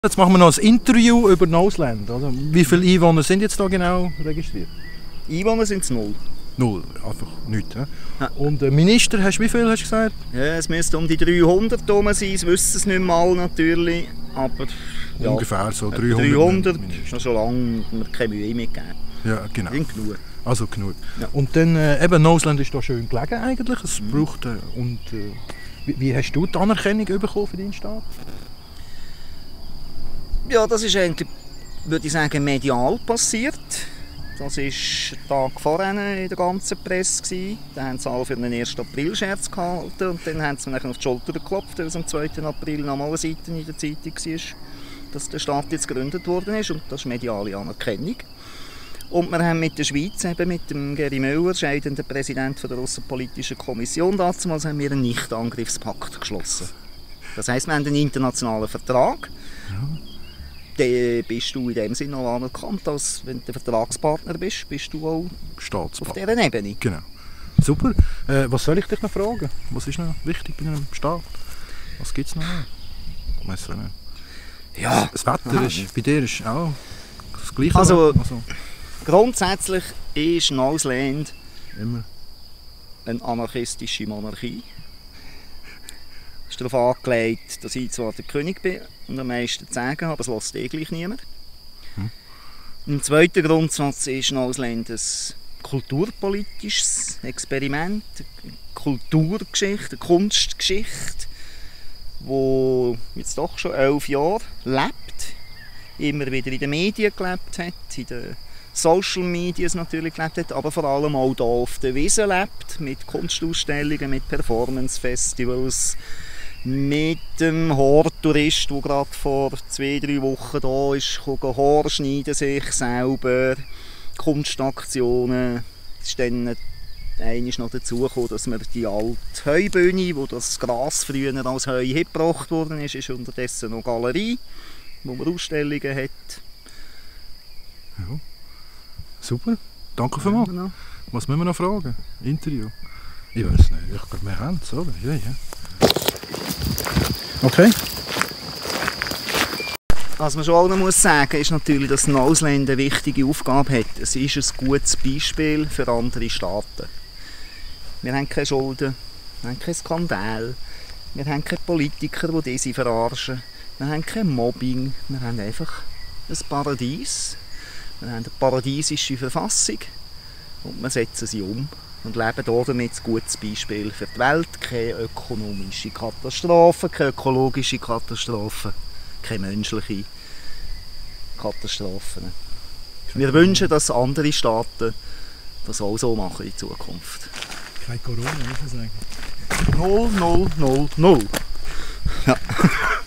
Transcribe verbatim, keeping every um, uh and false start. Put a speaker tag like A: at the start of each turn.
A: Jetzt machen wir noch ein Interview über Noseland. Oder? Wie viele Einwohner sind jetzt da genau registriert?
B: Einwohner sind es null.
A: Null, einfach nichts. Ja. Und äh, Minister, hast du wie viel hast du gesagt?
B: Ja, es müsste um die dreihundert herum sein, das wissen es nicht mal natürlich. Aber ja,
A: ungefähr so dreihundert.
B: dreihundert, schon lange wir keine Mühe mitgeben.
A: Ja, genau.
B: Sind genug.
A: Also genug.
B: Ja.
A: Und dann, äh, eben, Noseland ist da schön gelegen eigentlich. Es mhm. braucht, äh, und, äh, wie, wie hast du die Anerkennung bekommen für deinen Staat?
B: Ja, das ist eigentlich, würde ich sagen, medial passiert. Das war einen Tag vorher in der ganzen Presse. Da haben sie alle für den ersten April-Scherz gehalten und dann haben sie mir auf die Schulter geklopft, weil es am zweiten April nochmal eine Seite in der Zeitung war, dass der Staat jetzt gegründet worden ist, und das ist mediale Anerkennung. Und wir haben mit der Schweiz, eben mit dem Geri Müller, scheidenden Präsident der Aussenpolitischen Kommission, damals haben wir einen Nicht-Angriffspakt geschlossen. Das heisst, wir haben einen internationalen Vertrag. Ja. Dann bist du in dem Sinne auch anerkannt, als wenn du Vertragspartner bist, bist du auch auf dieser Ebene.
A: Genau. Super. Äh, was soll ich dich noch fragen? Was ist noch wichtig bei einem Staat? Was gibt es noch? Ich weiss nicht.
B: Ja.
A: Das Wetter Aha. ist, bei dir ist auch das Gleiche.
B: Also, also. Grundsätzlich ist Noseland
A: immer
B: eine anarchistische Monarchie. Es ist darauf angelegt, dass ich zwar der König bin und am meisten zu sagen habe, aber es lässt eh gleich niemand. Hm. Ein zweiter Grundsatz ist Noseland ein kulturpolitisches Experiment, eine Kulturgeschichte, eine Kunstgeschichte, die jetzt doch schon elf Jahre lebt, immer wieder in den Medien gelebt hat, in den Social Medias natürlich gelebt hat, aber vor allem auch hier auf der Wiese lebt, mit Kunstausstellungen, mit Performance-Festivals, mit dem Haartourist, der gerade vor zwei, drei Wochen da ist, kann Haar schneiden sich selber, Kunstaktionen. Es ist dann einmal noch dazu gekommen, dass wir die alte Heubühne, wo das Gras früher als Heu gebracht worden ist, ist unterdessen noch Galerie, wo man Ausstellungen hat.
A: Ja. Super, danke vielmals. Ja, genau. Was müssen wir noch fragen? Interview? Ich weiß nicht, ich glaube, wir haben es, oder? Ja, ja. Okay.
B: Was man schon allen muss sagen, ist natürlich, dass Noseland eine wichtige Aufgabe hat. Es ist ein gutes Beispiel für andere Staaten. Wir haben keine Schulden, wir haben keinen Skandal, wir haben keine Politiker, die diese verarschen, wir haben kein Mobbing, wir haben einfach ein Paradies. Wir haben eine paradiesische Verfassung und wir setzen sie um und leben damit ein gutes Beispiel für die Welt. Keine ökonomische Katastrophe, keine ökologische Katastrophe, keine menschliche Katastrophen. Wir wünschen, dass andere Staaten das auch so machen in Zukunft.
A: Kein Corona, muss man sagen.
B: Null, null, null, null. Ja.